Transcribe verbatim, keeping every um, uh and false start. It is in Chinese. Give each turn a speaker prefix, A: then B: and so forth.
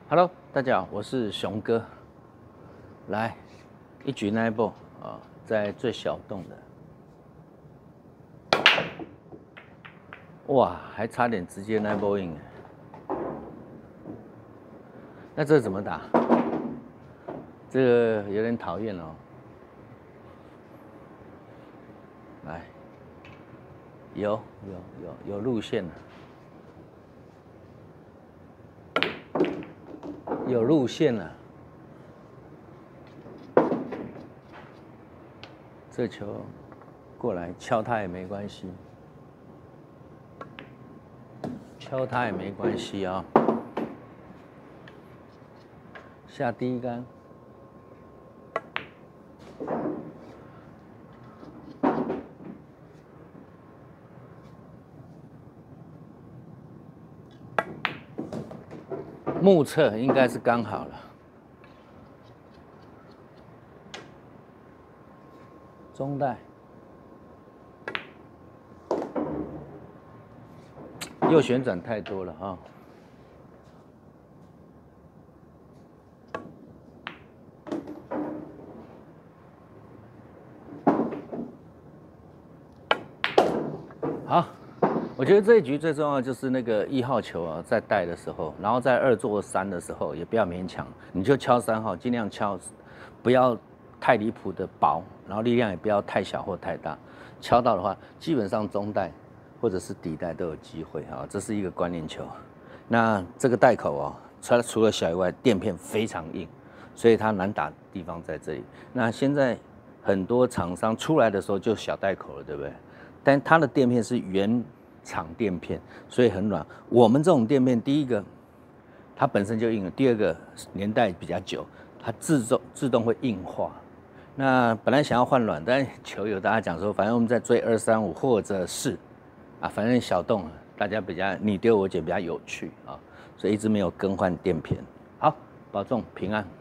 A: Hello，大家好，我是熊哥。来，一局那一波啊，在最小洞的，哇，还差点直接那一波赢。那这怎么打？这个有点讨厌哦。来，有有有有路线了。 有路线了，这球过来敲它也没关系，敲它也没关系啊、哦。下第一杆，目测应该是刚好了。 中带，右旋转太多了啊！好，我觉得这一局最重要的就是那个一号球啊，在带的时候，然后在二做三的时候也不要勉强，你就敲三号，尽量敲，不要太离谱的薄，然后力量也不要太小或太大。敲到的话，基本上中带或者是底带都有机会啊，这是一个观念球。那这个带口哦，除除了小以外，垫片非常硬，所以它难打的地方在这里。那现在很多厂商出来的时候就小带口了，对不对？但它的垫片是原厂垫片，所以很软。我们这种垫片，第一个它本身就硬了，第二个年代比较久，它自动自动会硬化。那本来想要换软，但球友大家讲说，反正我们在追二三五或者是啊，反正小洞大家比较你丢我捡比较有趣啊，所以一直没有更换垫片。好，保重平安。